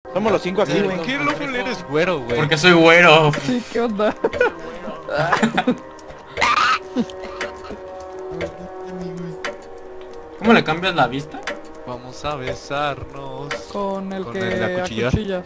Somos los 5 aquí, güey. ¿Por qué loco eres güero, güey? Porque soy güero. Sí, ¿qué onda? ¿Cómo le cambias la vista? Vamos a besarnos. Con el Con que el de acuchillar. acuchillas.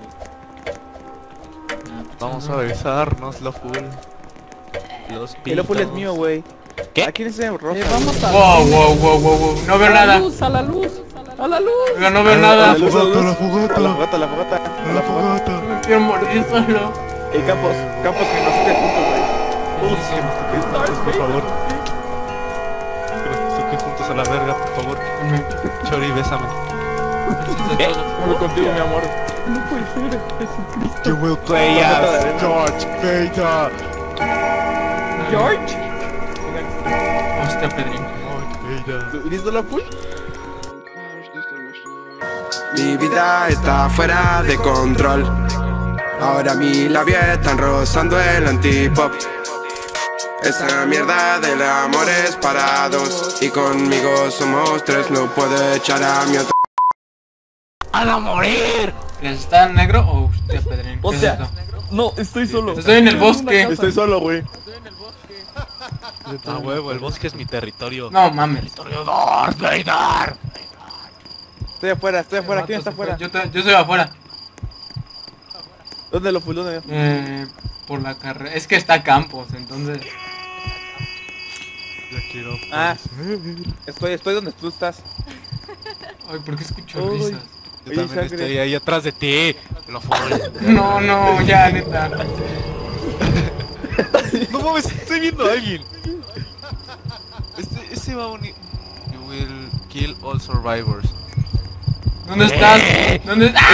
Vamos a besarnos, lo full. Los El Opul es pitos. mío, güey. ¿Qué? ¿A quién es ese rosa? Vamos a Wow, wow, wow, wow, wow. No veo a la nada. luz, a la luz, a la luz. Oiga, no veo A nada. la luz, a la luz. La fogata, A la fogata, a la fogata. A la fogata. Me quiero morir solo. Campos, Campos, que nos toque juntos, güey. Sí, por favor. Que nos toque juntos a la verga, por favor. Chori, bésame. Vamos contigo, mi amor. No puede ser, Jesucristo. You will play as George Vader. George. Hostia, Pedrín. ¿Listo, la Opul? Mi vida está fuera de control. Ahora mi labia están rozando el antipop. Esa mierda del amor es para dos. Y conmigo somos tres, no puedo echar a mi otro. ¡A morir! ¿Está en negro? Oh, hostia, Pedrín. O ¿Qué es sea, esto? no, estoy solo. Estoy en el bosque. Estoy solo, güey. A huevo, el bosque es mi territorio. No mames. Territorio Darth Vader. Estoy afuera, ¿quién está afuera? Yo soy afuera. ¿Dónde lo Opul? ¿Dónde? Por la carrera. Es que está Campos, entonces. Ya quiero. Ah, estoy donde tú estás. Ay, ¿por qué escucho Uy. risas? Yo Oye, también Sangre. estoy ahí atrás de ti. Lo No, no, ya, neta. No mames, estoy viendo a alguien. Este va a unir. You will kill all survivors. ¿Dónde estás? ¿Dónde estás?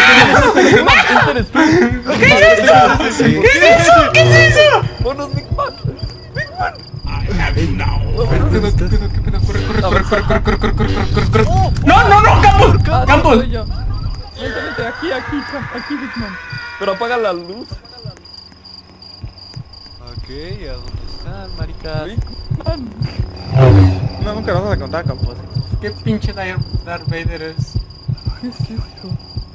¿Qué ¿Qué es eso? ¿Qué es eso? Bonos Big Mac. ¿Qué pedo? Corre. No, Campos. Ah, Campos. soy yo. Vente, aquí, Big Man. Pero apaga la luz. Ok, ¿a dónde están, marica? Big Man. No, nunca nos vas a contar, Campos. ¿Qué pinche Darth Vader es? ¿Qué es esto?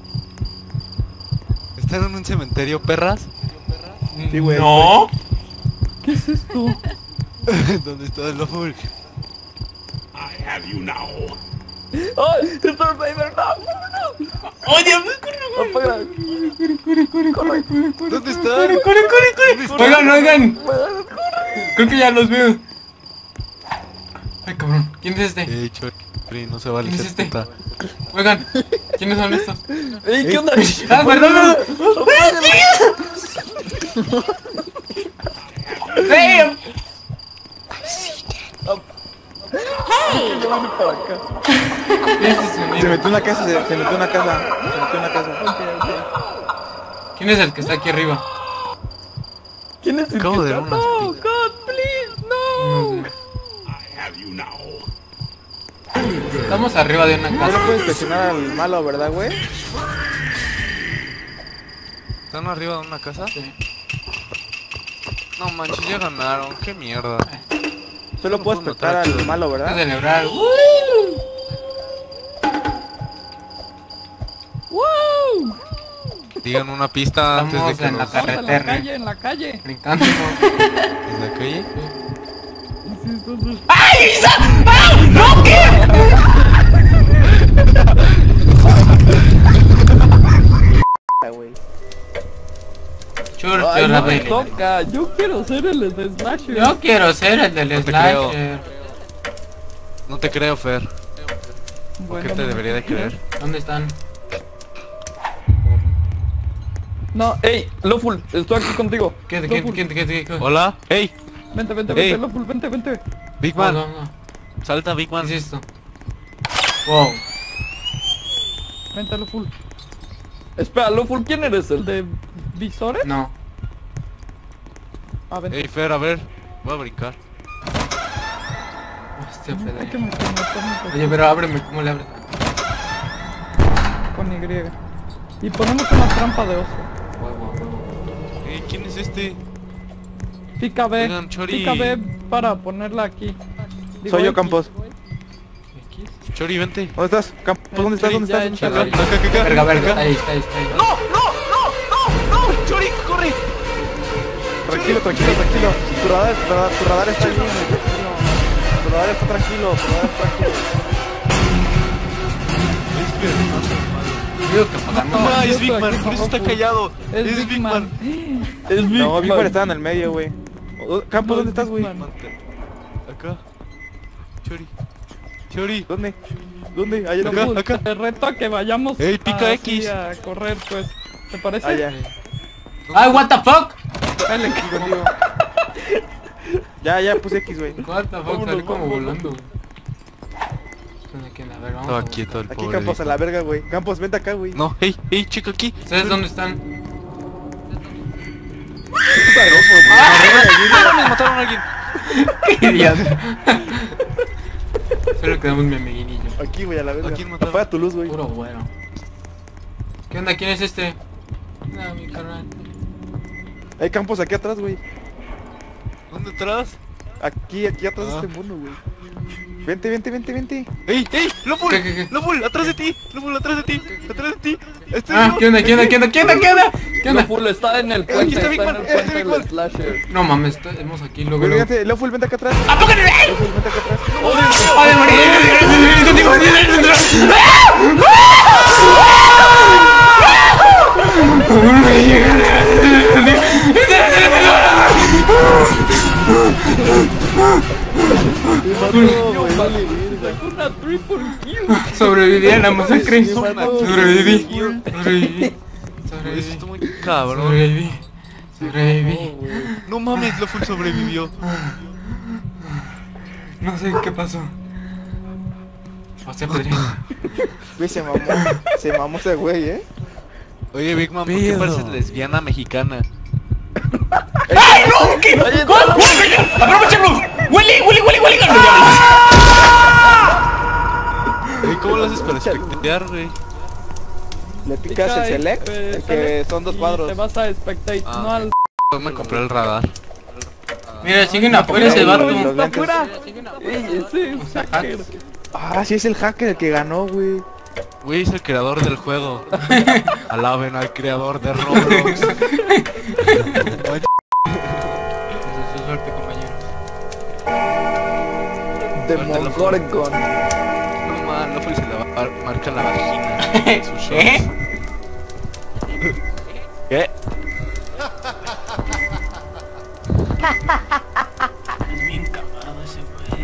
¿Están en un cementerio, perras? Sí, güey. No. ¿Qué es esto? ¿Dónde está el Loful? ¡Oh! ¡Es Darth Vader! ¡No! Oye, ¡Apaga! ¿Dónde están? corre. Oigan. Creo que ya los veo. Ay, cabrón. ¿Quién es este? Chori, no se vale ¿Quién es ser este? puta. Oigan, ¿quiénes son estos? ¡Ey, qué onda! Ah, perdón. ¡Hey! Llévame para acá. ¿Qué es ese Se sonido? metió en una casa, se metió en una casa. Ok. ¿Quién es el que está aquí arriba? ¿Quién es el Acabo que de está? ver unas ¡No! pi- ¡God, please! ¡No! Estamos arriba de una No casa. puedes presionar al malo, ¿verdad, güey? ¿Están arriba de una casa? Sí. No manches, ya ganaron. Qué mierda. Solo puedes puedo prestar notar, al chido. malo, Hay que ¿verdad? celebrar. ¡Wow! Digan una pista antes de Estamos que en la nos... carretera. En la calle, en la calle. Brincando. ¿En la calle? ¡Ay, Isa! ¡Ah! ¡No, qué! Güey. Chur, Ay, no me Vader. toca. Yo quiero ser el de Slasher. Yo quiero ser el del No te creo. slasher. No te creo, Fer. ¿Por qué te debería de creer? ¿Dónde están? No, ey, Loful, estoy aquí contigo. ¿Qué? Hola. Hey, Vente, Ey. Loful, vente. Big No, Man. no. Salta, Big Man. ¿Qué es esto? Wow. Vente, Loful. Espera, Loful, ¿quién eres? ¿El de visores? No. Ah, vente. Hey, Fer, a ver. Voy a brincar. Hostia, Hay que Pedro. meternos Oye, pero ábreme, ¿cómo le abres? con Y. Y ponemos una trampa de oso. Hey, ¿quién es este? Pica B. Oigan, Chori. Pica B para ponerla aquí. Digo, Soy yo, X. Campos. X. Chori, vente. ¿Dónde estás? Campos, ¿dónde estás? ¿Dónde estás? Acá, acá. Verga, verga. Ahí está. ¡No! ¡Chori, corre! Tranquilo. Tu radar está bien, tranquilo. Tu radar está tranquilo. Digo que apagamos. No, es Big Man, por eso está callado. Es Big Man. Es Big No, Big Man Man. está en el medio, güey. Campos, ¿dónde estás, güey? Acá. Chori. ¿Dónde? Allá Acá, no. acá. Te reto a que vayamos Ey, pica así X. a correr, pues. ¿Te parece? Allá. ¡Ay, what the fuck! Dale. Contigo. Ya puse X, güey. What the fuck, salí como volando. ¿Quién? A ver, vamos. Estaba quieto el Aquí pobre. Campos a la verga, güey. Campos, vente acá, güey. No, hey, chico, aquí. ¿Ustedes dónde están? Me mataron a alguien. ¡Qué idiota! Solo quedamos mi amiguinillo. Aquí, güey, a la verga. ¿A quién mataron? Apaga tu luz, güey. Puro bueno. ¿Qué onda? ¿Quién es este? No, mi carnal. Hay Campos aquí atrás, güey. ¿Dónde atrás? Aquí atrás de este mono, güey. Vente. ¡Ey! ¡Lopul! ¿Qué? ¡Lopul! ¡Atrás de ti! Estoy Ah, yo. ¿qué onda? Lo full está en el Aquí puente, está Big está en Man, el puente Big del Man. slasher. No mames, estamos aquí luego. Güey, fíjate, Loful, vente acá atrás. ¡Apócate! Loful, vente acá atrás. ¡Ay, Una triple kill. Sobreviví a la masacre. Sobreviví. Eso está muy cabrón. Sobreviví. No mames, Lopul sobrevivió. No sé qué pasó. O sea, Pedrito. Güey, se mamó ese güey, Oye, Big Man, ¿por qué pareces lesbiana mexicana? ¡Ay, no! ¿Qué? ¡Aprovechalo! ¡Willy! Ey, ¿cómo lo haces para espectear, güey? Le picas el select, el que son dos y cuadros. Te vas a spectate, Ah. no al... Me compré el radar. Mira, siguen afuera ese vato. Los ¡Está lentes. afuera! Ey, ese es hacker. Ah, sí es el hacker el que ganó, güey. Güey, es el creador del juego. Alaben al creador de Roblox. Su suerte, compañero. Demogorgon. No man, Lopul se le va a marcar la vagina en sus shorts. ¿Qué? Es bien cagado ese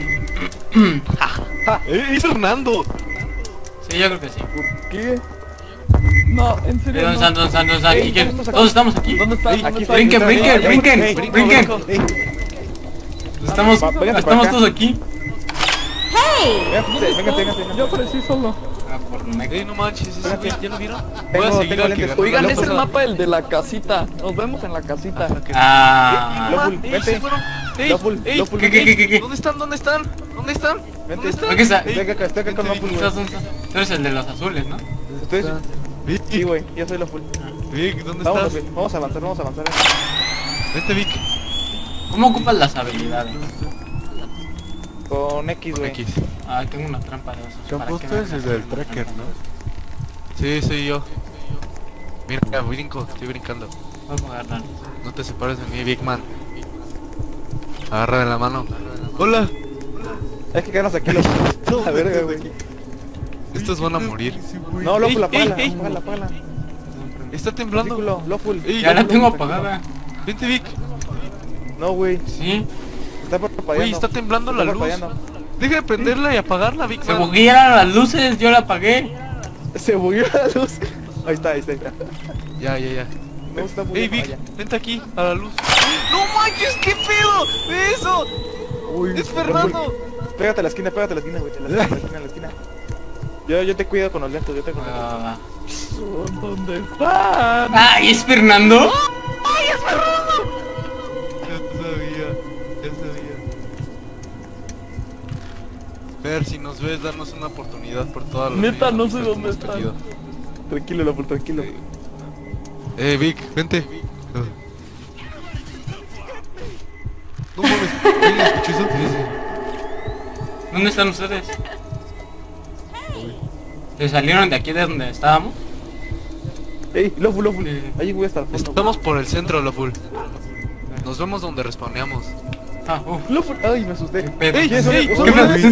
güey. ¡Es Fernando! Sí, yo creo que sí. ¿Qué? No, en serio. ¿Dónde no. están? Todos estamos aquí. ¿Dónde está? Ey, ¿Dónde está? Brinquen. Estamos Véngate para acá. todos aquí. Véngate. Yo aparecí solo. Ey, no manches, ese güey, ¿ya lo vieron? Voy a Tengo seguir al que lentes. ganó. Oigan, Lopul, es el mapa el de la casita. Nos vemos en la casita. Ah. Lopul, Ey, vente. se fueron. Ey, Lopul, ey, Lopul, ¿Qué? ¿Dónde están? Vente. ¿Qué está? Estoy acá con Lopul, güey. Tú eres el de los azules, ¿no? Estoy... Sí, güey, yo soy Lopul. Vic, ¿dónde Vamos estás? a avanzar. Vete, Vic. ¿Cómo ocupas las habilidades? Con X, Con güey. X. Ah, tengo una trampa de esos. Campos, ¿para qué tú me eres el hagas del eso? tracker, ¿no? Sí, soy yo. Mira, brinco, estoy brincando. Vamos a agarrar. No te separes de mí, Big Man. Agarra de la mano. ¡Hola! Es que quedarnos aquí, Lopul. A ver, güey. Estos van a morir. No, Lopul, Ey, apágala. Está temblando. Ridículo, Lopul. Ey, Ya la Lopul, tengo apagada. Vente, Vic. No, güey. Sí. Está parpadeando. Güey, está temblando la Está luz. parpadeando. Deja de prenderla y apagarla, Big Se Man. buguearon las luces, yo la apagué. Se bugueó la luz. Ahí está. Ya. No está muy Ey, bien. Vic, vente aquí, a la luz. ¡No manches, qué pedo! ¡Ve eso! Uy, ¡Es Fernando! Lopul, pégate a la esquina, güey. La esquina. Yo te cuido con los lentes, yo te cuido. Ah. ¿Dónde están? ¡Ay, es Fernando! Ya sabía. Ver, si nos ves, darnos una oportunidad por todas las Neta, no vidas sé que dónde hemos están. perdido. Tranquilo, Lopul, tranquilo. Vic, vente. No mames, ¿alguien escuchó eso? ¿Dónde están ustedes? ¿Se salieron de aquí de donde estábamos? Ey, Loful, Sí. ahí voy a estar al fondo. Estamos por el centro, Loful. Nos vemos donde respawneamos. Ah, Loful, ay, me asusté. pedo. Ey, ¿quiénes son? ey, ¿Son ¿Qué ustedes?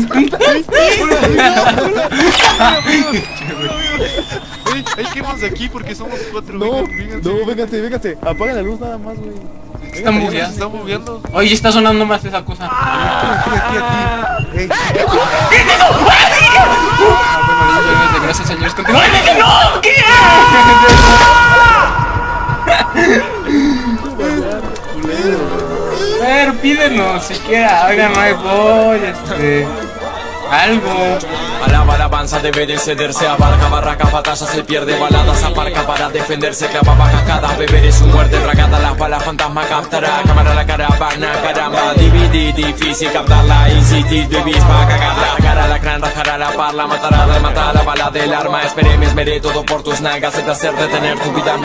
Ey, hay que irnos de aquí porque somos 4. No, vénganse. no, véngase. Apaguen la luz nada más, güey. Está Se bugueado. está moviendo. Oye, está sonando más esa cosa. Ey, Gracias, señores. Continúa. ¡No! ¿Qué? Pero pídenos siquiera. Oigan, no hay voy, algo. Alaba alabanza debe de cederse, abarca barraca, batalla se pierde, baladas aparca para defenderse, clavaba cascada, beber es su muerte, dragada, las balas fantasma captará, cámara la caravana, caramba, DVD, difícil captarla, insistir, bebís pa' cagarla, cara la crán, rajará la parla, matará, rematar la bala del arma, esperé, me esmeré todo por tus nalgas, el placer de tener tu vida.